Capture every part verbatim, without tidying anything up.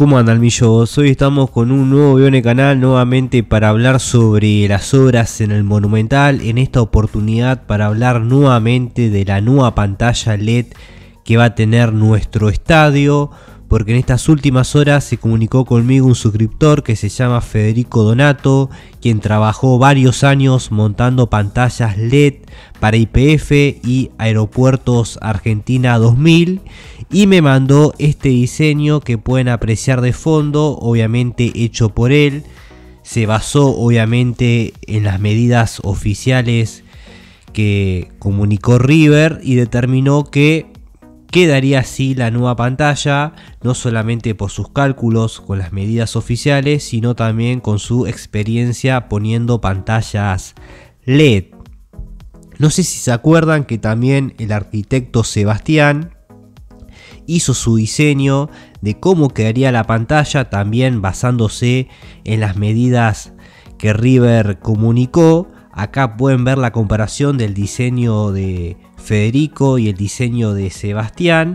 ¿Cómo andan, millos? Hoy estamos con un nuevo video en el canal nuevamente para hablar sobre las obras en el Monumental. En esta oportunidad para hablar nuevamente de la nueva pantalla L E D que va a tener nuestro estadio, porque en estas últimas horas se comunicó conmigo un suscriptor que se llama Federico Donato, quien trabajó varios años montando pantallas L E D para Y P F y Aeropuertos Argentina dos mil, y me mandó este diseño que pueden apreciar de fondo, obviamente hecho por él. Se basó obviamente en las medidas oficiales que comunicó River y determinó que quedaría así la nueva pantalla, no solamente por sus cálculos con las medidas oficiales, sino también con su experiencia poniendo pantallas L E D. No sé si se acuerdan que también el arquitecto Sebastián hizo su diseño de cómo quedaría la pantalla, también basándose en las medidas que River comunicó. Acá pueden ver la comparación del diseño de Federico y el diseño de Sebastián.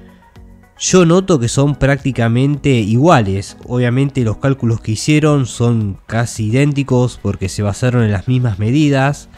Yo noto que son prácticamente iguales. Obviamente los cálculos que hicieron son casi idénticos porque se basaron en las mismas medidas.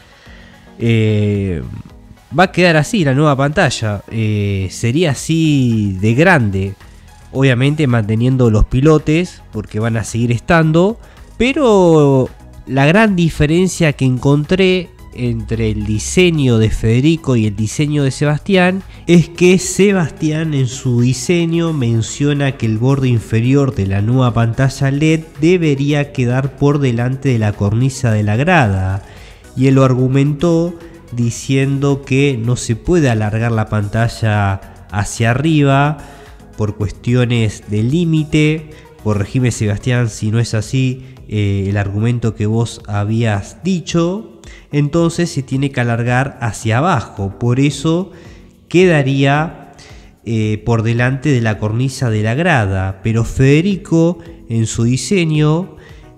Eh, va a quedar así la nueva pantalla. Eh, sería así de grande. Obviamente manteniendo los pilotes porque van a seguir estando. Pero la gran diferencia que encontré entre el diseño de Federico y el diseño de Sebastián es que Sebastián en su diseño menciona que el borde inferior de la nueva pantalla L E D debería quedar por delante de la cornisa de la grada, y él lo argumentó diciendo que no se puede alargar la pantalla hacia arriba por cuestiones de límite. Corregime, Sebastián, si no es así eh, el argumento que vos habías dicho. Entonces se tiene que alargar hacia abajo, por eso quedaría eh, por delante de la cornisa de la grada. Pero Federico en su diseño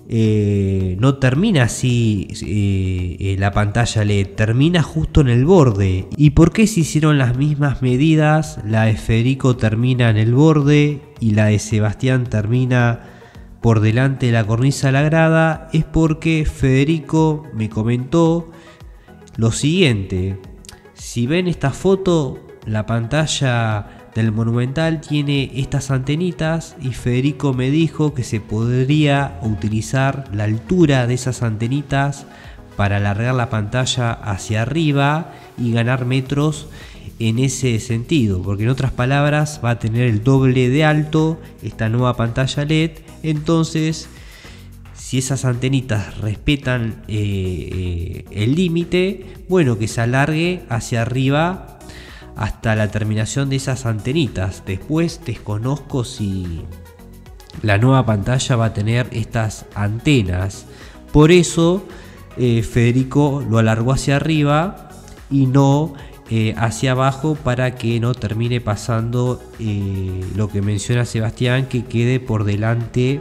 eh, no termina así eh, eh, la pantalla L E D, termina justo en el borde. ¿Y por qué se hicieron las mismas medidas? La de Federico termina en el borde y la de Sebastián termina por delante de la cornisa de la grada. Es porque Federico me comentó lo siguiente: si ven esta foto, la pantalla del Monumental tiene estas antenitas, y Federico me dijo que se podría utilizar la altura de esas antenitas para alargar la pantalla hacia arriba y ganar metros en ese sentido, porque en otras palabras va a tener el doble de alto esta nueva pantalla L E D. Entonces, si esas antenitas respetan eh, eh, el límite, bueno, que se alargue hacia arriba hasta la terminación de esas antenitas. Después desconozco si la nueva pantalla va a tener estas antenas. Por eso eh, Federico lo alargó hacia arriba y no Eh, hacia abajo, para que no termine pasando eh, lo que menciona Sebastián, que quede por delante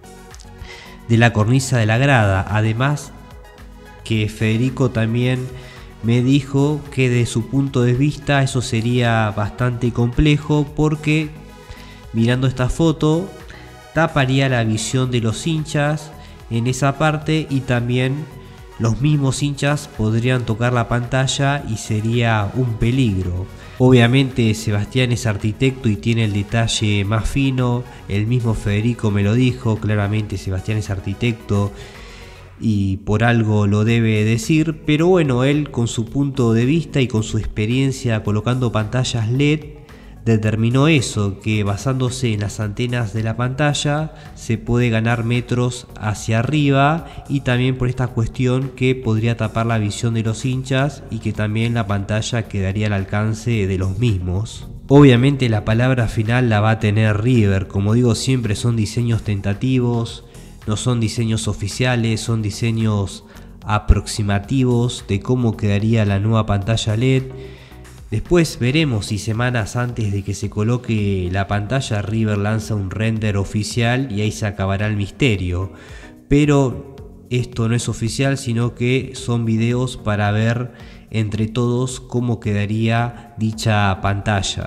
de la cornisa de la grada. Además que Federico también me dijo que de su punto de vista eso sería bastante complejo, porque mirando esta foto taparía la visión de los hinchas en esa parte, y también los mismos hinchas podrían tocar la pantalla y sería un peligro. Obviamente Sebastián es arquitecto y tiene el detalle más fino. El mismo Federico me lo dijo claramente: Sebastián es arquitecto y por algo lo debe decir. Pero bueno, él con su punto de vista y con su experiencia colocando pantallas L E D determinó eso, que basándose en las antenas de la pantalla se puede ganar metros hacia arriba, y también por esta cuestión que podría tapar la visión de los hinchas y que también la pantalla quedaría al alcance de los mismos. Obviamente la palabra final la va a tener River. Como digo siempre, son diseños tentativos, no son diseños oficiales, son diseños aproximativos de cómo quedaría la nueva pantalla L E D. Después veremos si semanas antes de que se coloque la pantalla River lanza un render oficial, y ahí se acabará el misterio. Pero esto no es oficial, sino que son videos para ver entre todos cómo quedaría dicha pantalla.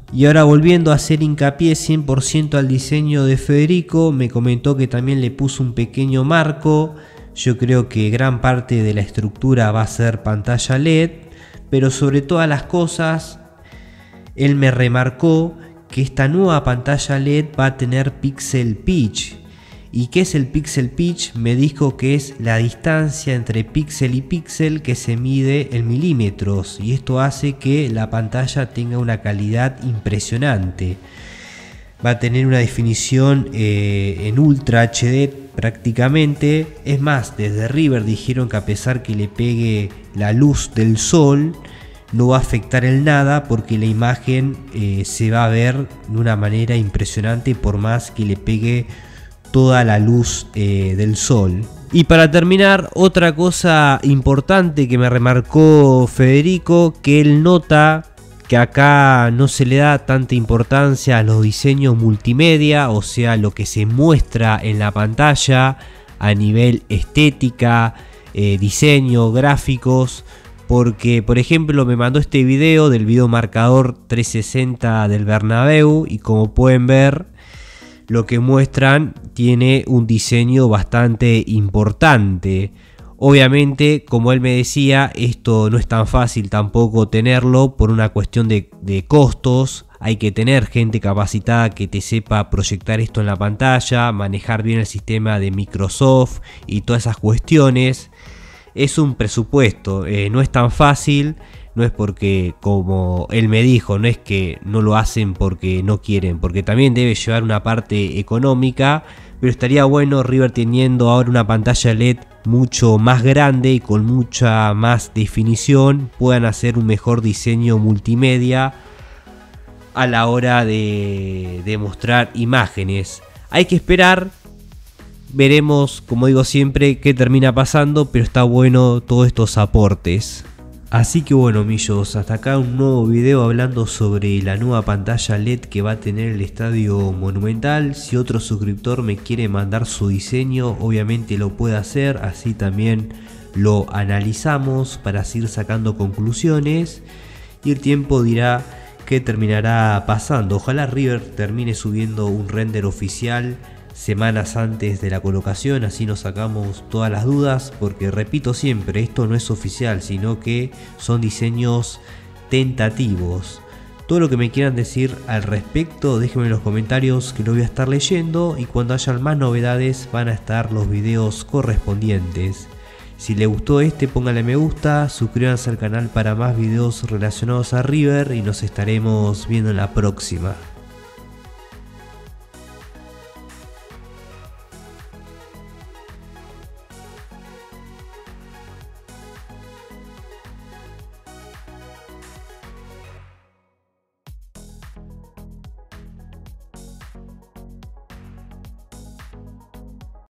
Y ahora volviendo a hacer hincapié cien por ciento al diseño de Federico, me comentó que también le puso un pequeño marco. Yo creo que gran parte de la estructura va a ser pantalla L E D, pero sobre todas las cosas, él me remarcó que esta nueva pantalla L E D va a tener Pixel Pitch. ¿Y qué es el Pixel Pitch? Me dijo que es la distancia entre píxel y píxel que se mide en milímetros, y esto hace que la pantalla tenga una calidad impresionante. Va a tener una definición eh, en Ultra H D prácticamente. Es más, desde River dijeron que a pesar que le pegue la luz del sol, no va a afectar en nada porque la imagen eh, se va a ver de una manera impresionante por más que le pegue toda la luz eh, del sol. Y para terminar, otra cosa importante que me remarcó Federico, que él nota que acá no se le da tanta importancia a los diseños multimedia, o sea, lo que se muestra en la pantalla a nivel estética, eh, diseño, gráficos, porque por ejemplo me mandó este video del video marcador trescientos sesenta del Bernabéu y como pueden ver, lo que muestran tiene un diseño bastante importante. Obviamente, como él me decía, esto no es tan fácil tampoco tenerlo por una cuestión de, de costos. Hay que tener gente capacitada que te sepa proyectar esto en la pantalla, manejar bien el sistema de Microsoft y todas esas cuestiones. Es un presupuesto, eh, no es tan fácil. No es porque, como él me dijo, no es que no lo hacen porque no quieren, porque también debe llevar una parte económica, pero estaría bueno River teniendo ahora una pantalla L E D mucho más grande y con mucha más definición, puedan hacer un mejor diseño multimedia a la hora de, de mostrar imágenes. Hay que esperar, veremos, como digo siempre, qué termina pasando, pero está bueno todos estos aportes. Así que bueno, millos, hasta acá un nuevo video hablando sobre la nueva pantalla L E D que va a tener el Estadio Monumental. Si otro suscriptor me quiere mandar su diseño, obviamente lo puede hacer, así también lo analizamos para seguir sacando conclusiones y el tiempo dirá qué terminará pasando. Ojalá River termine subiendo un render oficial semanas antes de la colocación, así nos sacamos todas las dudas, porque repito siempre, esto no es oficial, sino que son diseños tentativos. Todo lo que me quieran decir al respecto, déjenme en los comentarios que lo voy a estar leyendo, y cuando hayan más novedades van a estar los videos correspondientes. Si les gustó este, pónganle me gusta, suscríbanse al canal para más videos relacionados a River y nos estaremos viendo en la próxima.